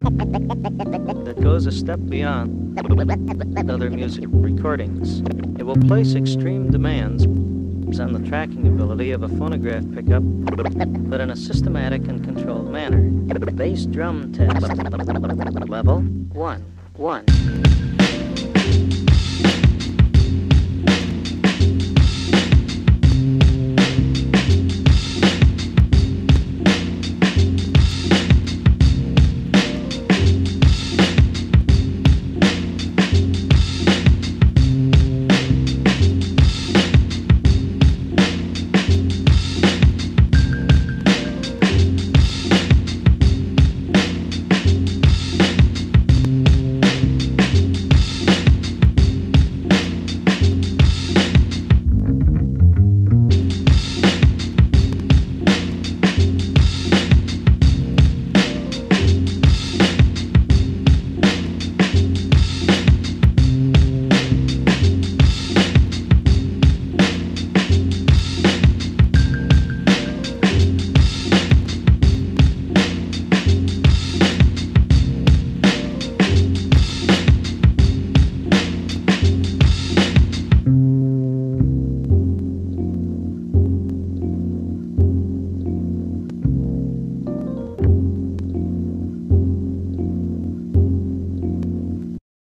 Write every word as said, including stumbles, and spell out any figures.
that goes a step beyond other music recordings. It will place extreme demands on the tracking ability of a phonograph pickup, but in a systematic and controlled manner. Bass drum test. Level one. One.